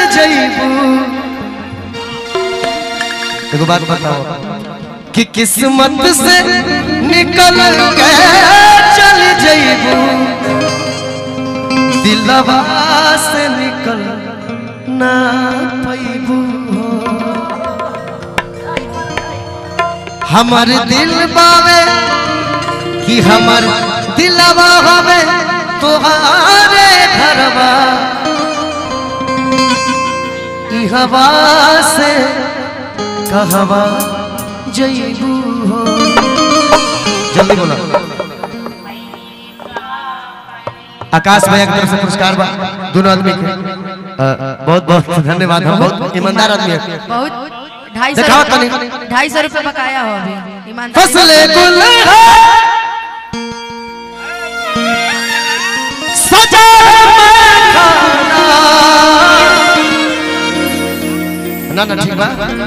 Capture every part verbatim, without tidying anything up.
जईबू। एक बात बताओ कि किस्मत से निकल के चल जईबू, दिलवा से निकल ना पैबू। हमार दिल बावे कि हमार दिलवा हवे तोहारे घरवा, ई हवा से कहवा जईबू हो। जल्दी बोला। आकाश भैया की तरफ से पुरस्कार बा दोनों आदमी के बहुत बहुत धन्यवाद। हम बहुत ईमानदार आदमी है। बहुत ढाई सौ ढाई सौ रुपये बकाया हो अभी। ईमानदार फसले गुल सजा ना ना ठीक बा।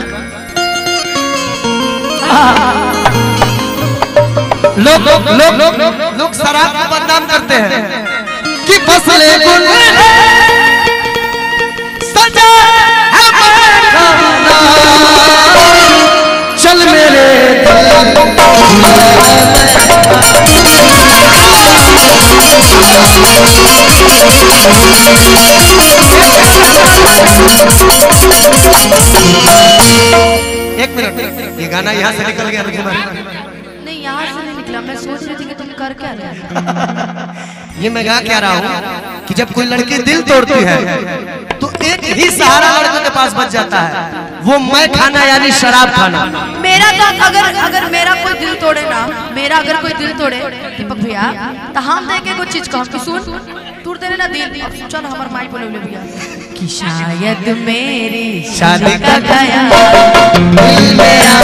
लोग लोग लोग लोग शराब को बदनाम करते हैं कि फसले गुल सजा है खाना, चल मेरे एक मिनट, ये गाना यहाँ से निकल गया। नहीं यहाँ से नहीं निकला, मैं सोच रही थी कि तुम कर क्या रहे हो। ये मैं गा क्या रहा हूँ कि जब कोई लड़की दिल तोड़ती है तो एक ही सहारा लड़के के पास बच जाता है, वो मैं खाना यानी शराब खाना। मेरा तो अगर अगर मेरा कोई दिल तोड़े ना, मेरा अगर कोई दिल तोड़े दीपक भैया, तो हम देखे कुछ चीज कहूँ कि सुन तोड़ देने ना दिल, चल हमारे माई बोले भैया कि शायद मेरी शादी का गया दिल में आया,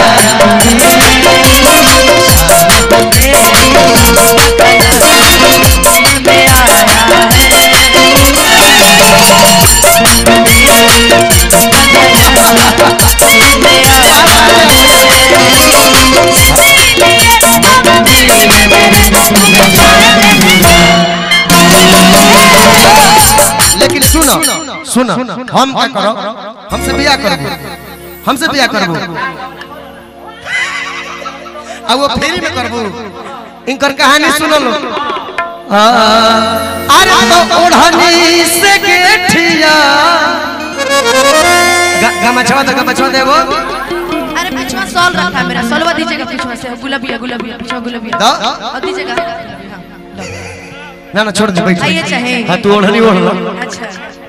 लेकिन सुनो सुनो, हम क्या करो, हमसे बिया करो, हमसे बिया करबो, अब वो फेरी में करबो। इनकर कहानी सुनो लो। अरे तो ओढ़नी से गेठिया गमछवा दे, गमछवा दे वो। अरे पिछवा सॉल रखा है मेरा, सॉलवा दीजिएगा पिछवा से, गुलाबिया गुलाबिया पिछवा गुलाबिया दो और दीजिएगा। ना ना छोड़ दे बैठ। ये चाहे हां तू ओढ़नी ओढ़ लो। अच्छा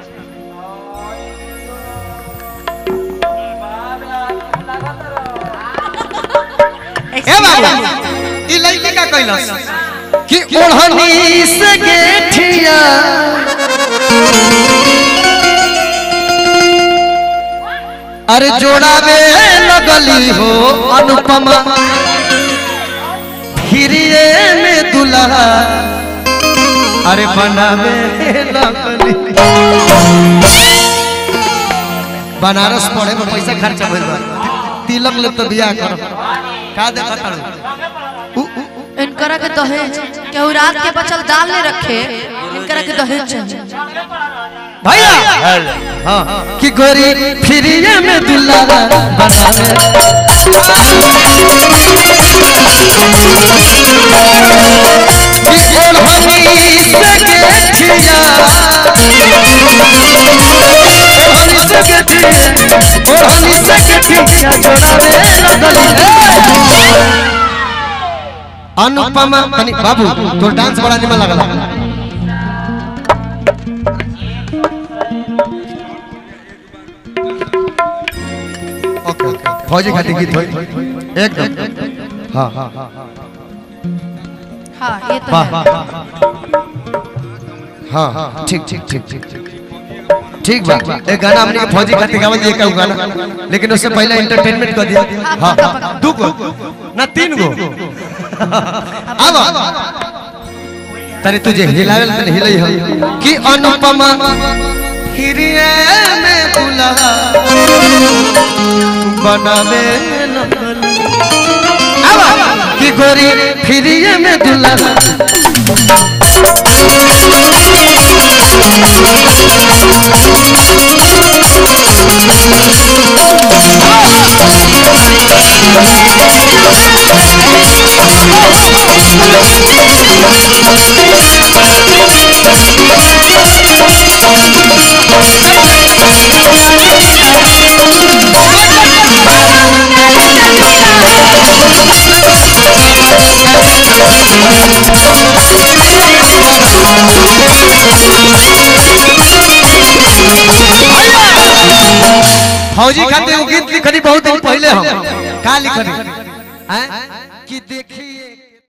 ए बाबू ई लड़की का कहलस कि ओढ़नी से गेठिया अरे जोड़ावे लगली हो अनुपमा, फिरिए में दुल्हा अरे बनावे लगली। बनारस पढ़े में पैसा खर्चा भइल बा, तिलक ले तो बियाह कर का दे खतड़। इनकरा के दहेज केहू रात के बचल दाल नहीं रखे, इनकरा के दहेज चाहिए भैया। हां कि गोरी फिरिए में दुल्हा बनावे, कि ओढ़नी से गेठिया ओढ़नी से गेठिया ओढ़नी से गेठिया जोड़ावे लगली। अनुपमा तनी बाबू तो डांस बड़ा निमन लगला। ओके फौजी खाती गीत होई एकदम। हां हां हां हां ये तो वाह है। हां ठीक ठीक ठीक ठीक ठीक बा। एक गाना हमने फौजी खाती गावल ये कहू गाना, लेकिन उससे पहले एंटरटेनमेंट कर दिया। हां दो गो ना तीन गो अब तने तुझे हिलावेल तने हिलई हो कि अनुपमा फिरिए में दुल्हा बनावे लगली। अब कि गोरी फिरिए में दुल्हा फौजी खाते वो गीत लिखनी बहुत दिन पहले हम का लिखनी हैं कि देखी